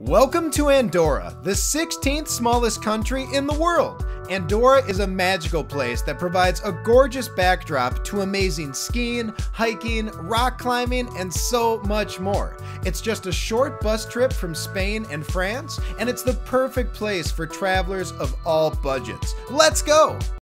Welcome to Andorra, the 16th smallest country in the world. Andorra is a magical place that provides a gorgeous backdrop to amazing skiing, hiking, rock climbing, and so much more. It's just a short bus trip from Spain and France, and it's the perfect place for travelers of all budgets. Let's go!